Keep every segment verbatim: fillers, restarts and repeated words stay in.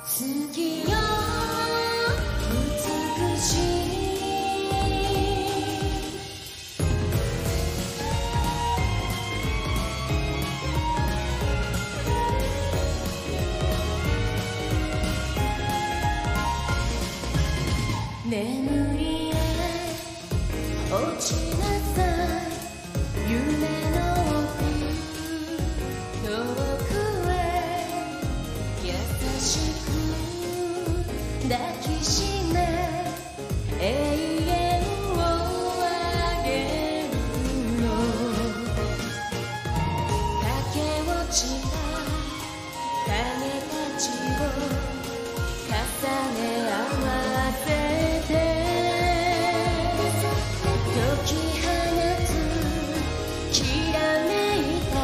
月よ美しい眠りへ落ちなさい夢の奥遠くへ優しく抱きしめ永遠をあげるの駆け落ちた影たちを重ね合わせて解き放つきらめいた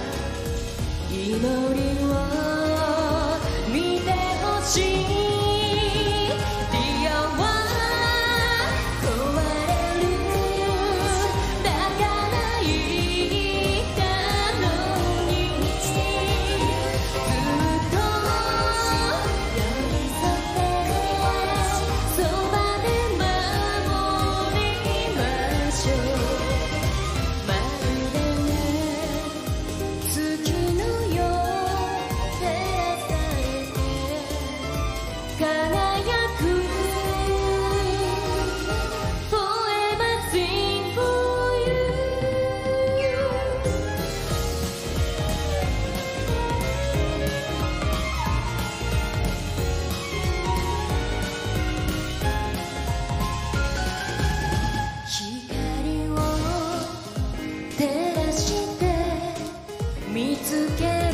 祈りを見てほしい。Dear one 壊れるだから言ったのにずっと寄り添ってそばで守りましょう。まるでね月のよ照らされて輝く Forever sing for you 光を照らして見つけ